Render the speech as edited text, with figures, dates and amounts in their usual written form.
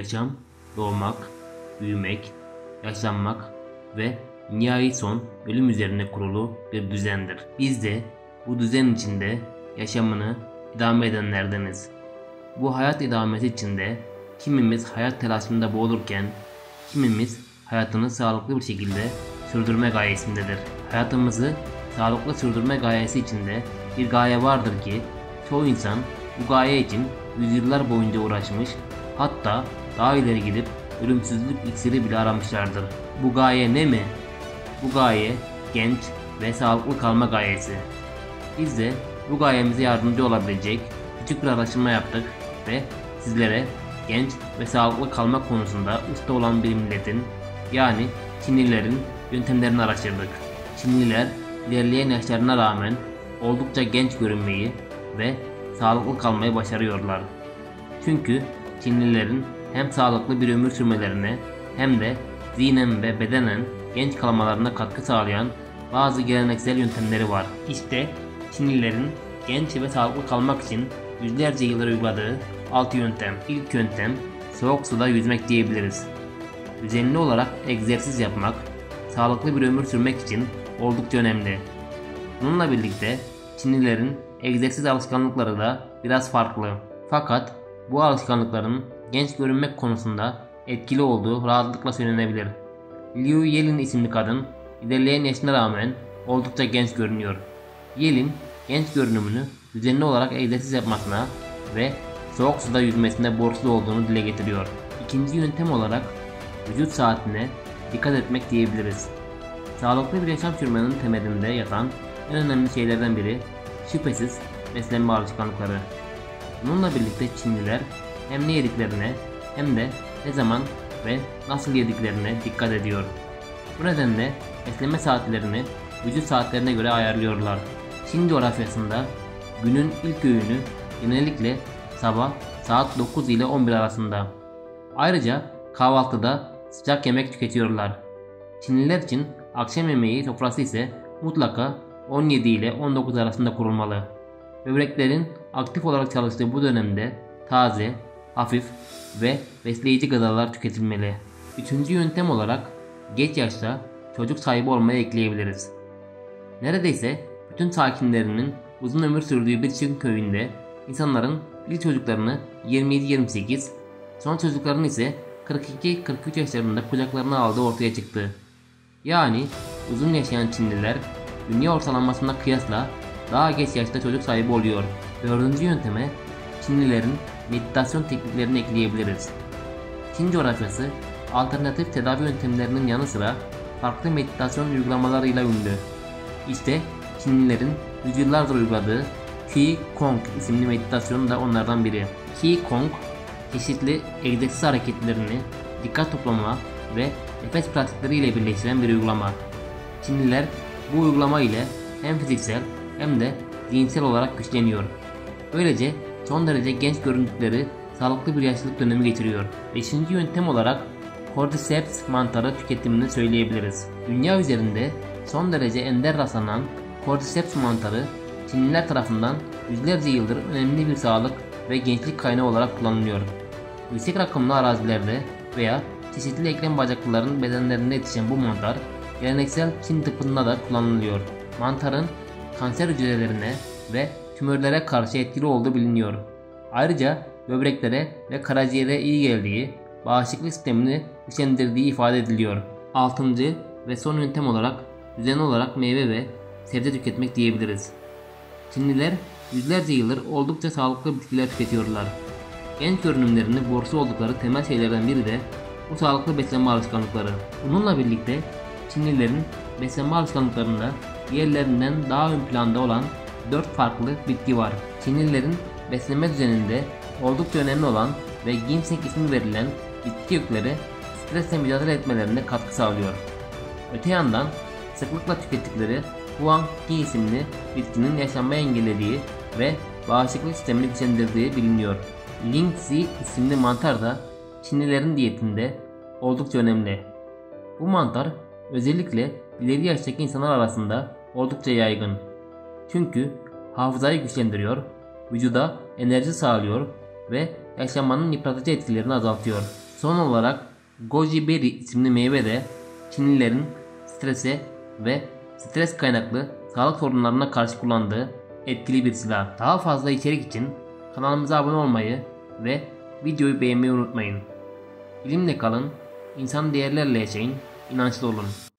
Yaşam, doğmak, büyümek, yaşlanmak ve nihai son ölüm üzerine kurulu bir düzendir. Biz de bu düzen içinde yaşamını idame edenlerdeniz. Bu hayat idamesi içinde kimimiz hayat telaşında boğulurken, kimimiz hayatını sağlıklı bir şekilde sürdürme gayesindedir. Hayatımızı sağlıklı sürdürme gayesi içinde bir gaye vardır ki çoğu insan bu gaye için yüzyıllar boyunca uğraşmış, hatta daha ileri gidip ölümsüzlük iksiri bile aramışlardır. Bu gaye ne mi? Bu gaye genç ve sağlıklı kalma gayesi. Biz de bu gayemize yardımcı olabilecek küçük bir araştırma yaptık ve sizlere genç ve sağlıklı kalma konusunda usta olan bir milletin, yani Çinlilerin yöntemlerini araştırdık. Çinliler ilerleyen yaşlarına rağmen oldukça genç görünmeyi ve sağlıklı kalmayı başarıyorlar. Çünkü Çinlilerin hem sağlıklı bir ömür sürmelerine hem de zihnen ve bedenen genç kalmalarına katkı sağlayan bazı geleneksel yöntemleri var. İşte Çinlilerin genç ve sağlıklı kalmak için yüzlerce yıldır uyguladığı 6 yöntem. İlk yöntem soğuk suda yüzmek diyebiliriz. Düzenli olarak egzersiz yapmak, sağlıklı bir ömür sürmek için oldukça önemli. Bununla birlikte Çinlilerin egzersiz alışkanlıkları da biraz farklı. Fakat bu alışkanlıkların genç görünmek konusunda etkili olduğu rahatlıkla söylenebilir. Liu Yelin isimli kadın ilerleyen yaşına rağmen oldukça genç görünüyor. Yelin genç görünümünü düzenli olarak egzersiz yapmasına ve soğuk suda yüzmesine borçlu olduğunu dile getiriyor. İkinci yöntem olarak vücut saatine dikkat etmek diyebiliriz. Sağlıklı bir yaşam sürmenin temelinde yatan en önemli şeylerden biri şüphesiz beslenme alışkanlıkları. Bununla birlikte Çinliler hem ne yediklerine hem de ne zaman ve nasıl yediklerine dikkat ediyor. Bu nedenle beslenme saatlerini vücut saatlerine göre ayarlıyorlar. Çin coğrafyasında günün ilk öğünü genellikle sabah saat 9 ile 11 arasında. Ayrıca kahvaltıda sıcak yemek tüketiyorlar. Çinliler için akşam yemeği sofrası ise mutlaka 17 ile 19 arasında kurulmalı. Böbreklerin aktif olarak çalıştığı bu dönemde taze, hafif ve besleyici gıdalar tüketilmeli. Üçüncü yöntem olarak geç yaşta çocuk sahibi olmaya ekleyebiliriz. Neredeyse bütün sakinlerinin uzun ömür sürdüğü bir Çin köyünde insanların ilk çocuklarını 27-28, son çocuklarını ise 42-43 yaşlarında kucaklarına aldığı ortaya çıktı. Yani uzun yaşayan Çinliler dünya ortalamasına kıyasla daha geç yaşta çocuk sahibi oluyor. Dördüncü yönteme Çinlilerin meditasyon tekniklerini ekleyebiliriz. Çin coğrafyası alternatif tedavi yöntemlerinin yanı sıra farklı meditasyon uygulamalarıyla ünlü. İşte Çinlilerin yüzyıllardır uyguladığı Qi Gong isimli meditasyon da onlardan biri. Qi Gong, çeşitli egzersiz hareketlerini dikkat toplama ve nefes pratikleri ile birleştiren bir uygulama. Çinliler bu uygulama ile hem fiziksel hem de zihinsel olarak güçleniyor. Böylece son derece genç göründükleri sağlıklı bir yaşlılık dönemi geçiriyor. Beşinci yöntem olarak Cordyceps mantarı tüketimini söyleyebiliriz. Dünya üzerinde son derece ender rastlanan Cordyceps mantarı Çinliler tarafından yüzlerce yıldır önemli bir sağlık ve gençlik kaynağı olarak kullanılıyor. Yüksek rakımlı arazilerde veya çeşitli eklem bacaklıların bedenlerinde yetişen bu mantar geleneksel Çin tıbbında da kullanılıyor. Mantarın kanser hücrelerine ve tümörlere karşı etkili olduğu biliniyor. Ayrıca böbreklere ve karaciğere iyi geldiği, bağışıklık sistemini güçlendirdiği ifade ediliyor. Altıncı ve son yöntem olarak düzenli olarak meyve ve sebze tüketmek diyebiliriz. Çinliler yüzlerce yıldır oldukça sağlıklı bitkiler tüketiyorlar. Genç görünümlerini borçlu oldukları temel şeylerden biri de bu sağlıklı beslenme alışkanlıkları. Bununla birlikte Çinlilerin beslenme alışkanlıklarında diğerlerinden daha ön planda olan 4 farklı bitki var. Çinlilerin beslenme düzeninde oldukça önemli olan ve ginseng ismi verilen bitki kökleri stresle mücadele etmelerine katkı sağlıyor. Öte yandan sıklıkla tükettikleri Huang Qi isimli bitkinin yaşlanmayı engellediği ve bağışıklık sistemini güçlendirdiği biliniyor. Ling Zi isimli mantar da Çinlilerin diyetinde oldukça önemli. Bu mantar özellikle ileri yaştaki insanlar arasında oldukça yaygın. Çünkü hafızayı güçlendiriyor, vücuda enerji sağlıyor ve yaşlanmanın yıpratıcı etkilerini azaltıyor. Son olarak goji berry isimli meyve de Çinlilerin strese ve stres kaynaklı sağlık sorunlarına karşı kullandığı etkili bir silah. Daha fazla içerik için kanalımıza abone olmayı ve videoyu beğenmeyi unutmayın. Bilimle kalın, insan değerlerle yaşayın, inançlı olun.